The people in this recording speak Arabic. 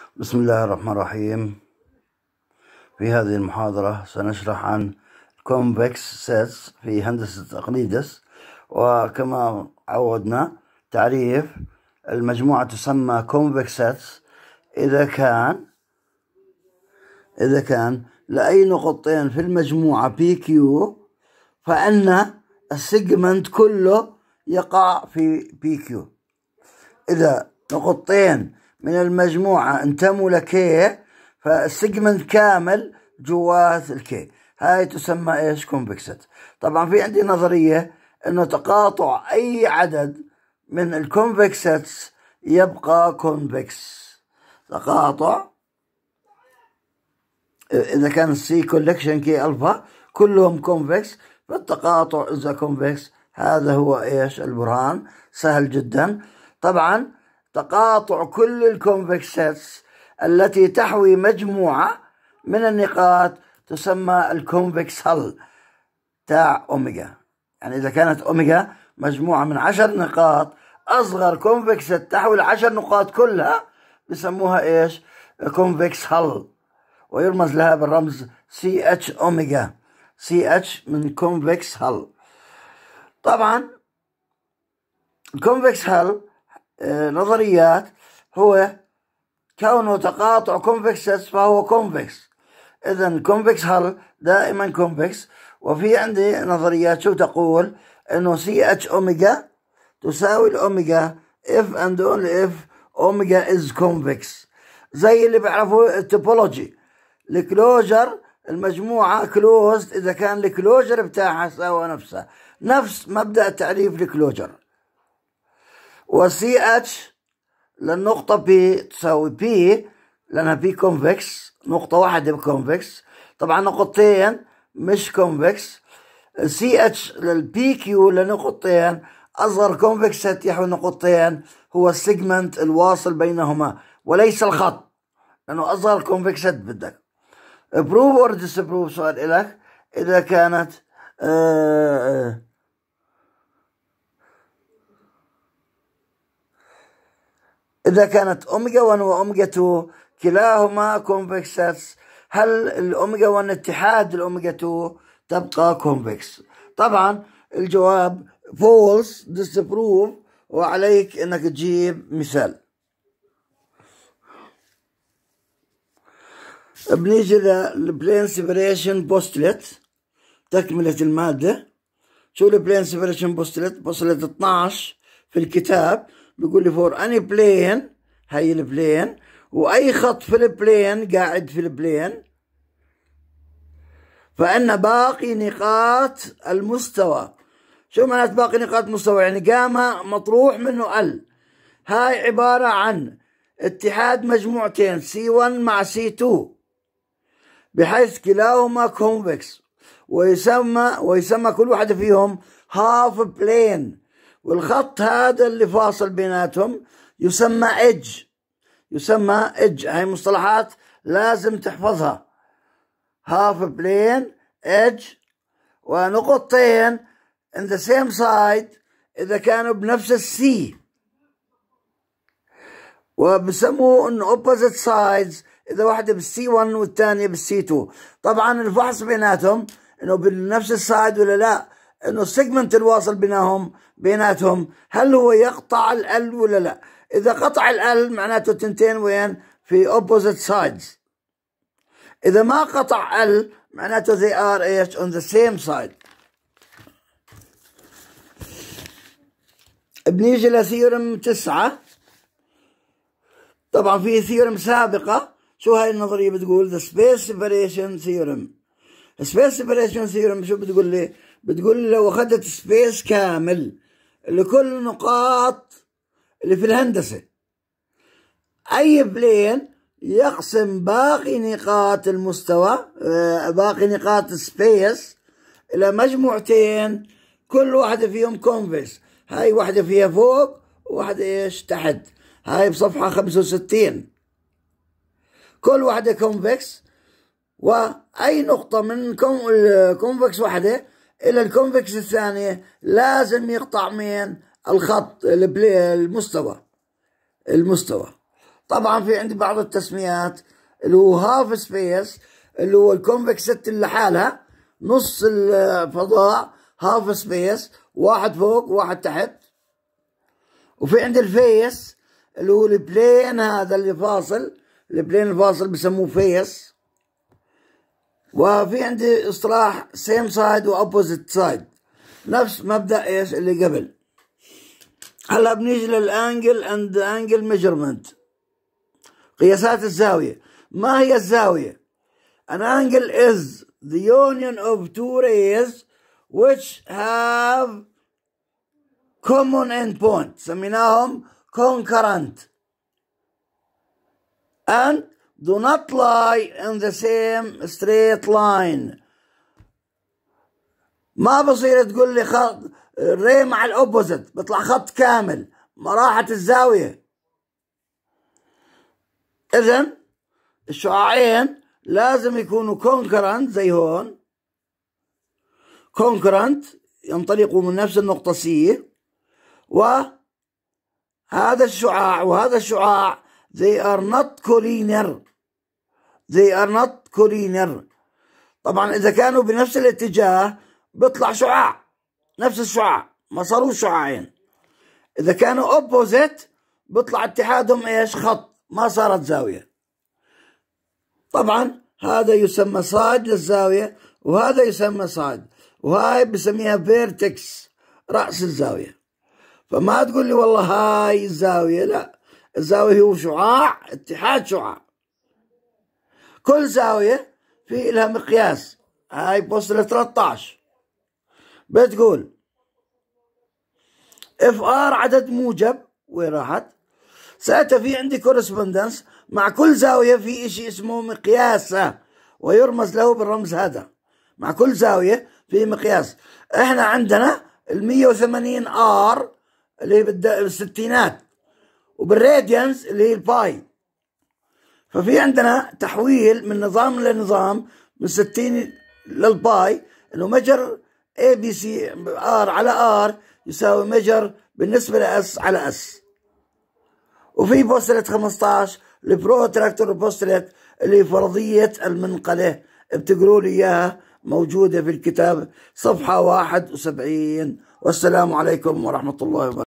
بسم الله الرحمن الرحيم. في هذه المحاضرة سنشرح عن convex sets في هندسة أقليدس، وكما عودنا تعريف المجموعة تسمى convex sets إذا كان لأي نقطتين في المجموعة PQ فإن السيجمنت كله يقع في PQ. إذا نقطتين من المجموعة انتموا لكي فالسيجمنت كامل جوات الكي، هاي تسمى ايش؟ كونفكسات. طبعا في عندي نظرية انه تقاطع اي عدد من الكونفكسات يبقى كونفكس. تقاطع اذا كان السي كولكشن كي الفا كلهم كونفكس، فالتقاطع اذا كونفكس. هذا هو ايش؟ البرهان. سهل جدا. طبعا تقاطع كل الكونفكساتس التي تحوي مجموعة من النقاط تسمى الكونفكس هل تاع أوميجا. يعني إذا كانت أوميجا مجموعة من 10 نقاط، أصغر كونفكسات تحوي 10 نقاط كلها بسموها إيش؟ كونفكس هل، ويرمز لها بالرمز CH أوميجا. CH من كونفكس هل. طبعا الكونفكس هل نظريات هو كونه تقاطع كونفكسات فهو كونفكس. إذن كونفكس هل دائما كونفكس. وفي عندي نظريات شو تقول؟ إنه CH أوميجا تساوي الأوميجا if and only if أوميجا is convex. زي اللي بيعرفوا التوبولوجي، الكلوجر المجموعة كلوزد إذا كان الكلوجر بتاعها ساوى نفسها، نفس مبدأ تعريف الكلوجر. وسي اتش للنقطة بي تساوي بي لأنها بي كونفكس، نقطة واحدة كونفكس. طبعا نقطتين مش كونفكس. سي اتش للبي كيو لنقطتين، أصغر كونفكسات يحوي نقطتين هو السيجمنت الواصل بينهما وليس الخط، لأنه أصغر كونفكسات بدك. بروف اور ديسبروف سؤال إلك. إذا كانت إذا كانت أوميجا 1 وأوميجا 2 كلاهما كونفكسات، هل الأوميجا 1 اتحاد الأوميجا 2 تبقى كونفكس؟ طبعا الجواب فولس ديسبروف، وعليك إنك تجيب مثال. بنيجي للبلين سيبريشن بوستلت، تكملة المادة. شو البلين سيبريشن بوستلت؟ بوستلت 12 في الكتاب بيقول لي فور اني بلين، هاي البلين، واي خط في البلين قاعد في البلين، فان باقي نقاط المستوى. شو معنات باقي نقاط المستوى؟ يعني جاما مطروح منه ال. هاي عبارة عن اتحاد مجموعتين C1 مع C2 بحيث كلاهما كونفكس، ويسمى كل واحدة فيهم هاف بلين. والخط هذا اللي فاصل بيناتهم يسمى إدج. هاي مصطلحات لازم تحفظها. هاف بلين، إدج، ونقطتين in the same side إذا كانوا بنفس السي، وبسموه إن opposite sides إذا واحدة بالسي 1 والثانية بالسي 2. طبعا الفحص بيناتهم إنه بنفس السايد ولا لا، إنه السيجمنت الواصل بيناتهم هل هو يقطع ال ولا لا. إذا قطع ال معناته تنتين وين؟ في opposite sides. إذا ما قطع ال معناته they are ايش؟ on the same side. بنيجي لثيورم 9. طبعا في ثيورم سابقة. شو هاي النظرية بتقول؟ the space separation theorem. space separation theorem شو بتقول لي؟ بتقول لي لو أخذت سبيس كامل لكل نقاط اللي في الهندسة، أي بلين يقسم باقي نقاط المستوى، باقي نقاط السبيس إلى مجموعتين كل واحدة فيهم كونفكس. هاي واحدة فيها فوق وواحدة إيش؟ تحت. هاي بصفحة 65. كل واحدة كونفكس، وأي نقطة من كونفكس واحدة إلى الكونفكس الثانية لازم يقطع من الخط المستوى. طبعا في عندي بعض التسميات اللي هو هاف سبيس، اللي هو الكونفكس ست اللي لحالها، نص الفضاء هاف سبيس، واحد فوق وواحد تحت. وفي عندي الفيس اللي هو البلين، هذا اللي فاصل، البلين الفاصل بسموه فيس. وفي عندي اصطلاح سيم سايد وأوبوزيت سايد، نفس مبدأ ايش اللي قبل. هلا بنيجي للانجل اند انجل ميجرمنت، قياسات الزاوية. ما هي الزاوية؟ An angle is the union of two rays which have common endpoint، سميناهم concurrent and do not lie in the same straight line. ما بصير تقول لي خط ري مع الاوبوزيت بيطلع خط كامل، ما راحت الزاوية. إذن الشعاعين لازم يكونوا concurrent زي هون، concurrent ينطلقوا من نفس النقطة C، وهذا الشعاع وهذا الشعاع they are not collinear، they are not collinear. طبعا إذا كانوا بنفس الاتجاه بيطلع شعاع، نفس الشعاع، ما صاروا شعاعين. إذا كانوا opposite بيطلع اتحادهم ايش؟ خط، ما صارت زاوية. طبعا هذا يسمى صاد للزاوية وهذا يسمى صاد، وهاي بسميها فيرتكس، رأس الزاوية. فما تقول لي والله هاي الزاوية، لا، الزاوية هو شعاع، اتحاد شعاع. كل زاوية في لها مقياس. هاي بوصلة 13 بتقول اف ار عدد موجب، وين راحت؟ ساعتها في عندي كورسبوندنس مع كل زاوية في اشي اسمه مقياسة، ويرمز له بالرمز هذا. مع كل زاوية في مقياس. احنا عندنا 180 ار اللي هي بالستينات، وبالراديانس اللي هي الباي. ففي عندنا تحويل من نظام لنظام، من 60 للباي، انه مجر اي بي سي ار على ار يساوي مجر بالنسبة لاس على اس. وفي بوصلة 15 البروتراكتور بوصلة اللي فرضية المنقلة، بتقروا لي اياها، موجودة في الكتاب صفحة 71. والسلام عليكم ورحمة الله وبركاته.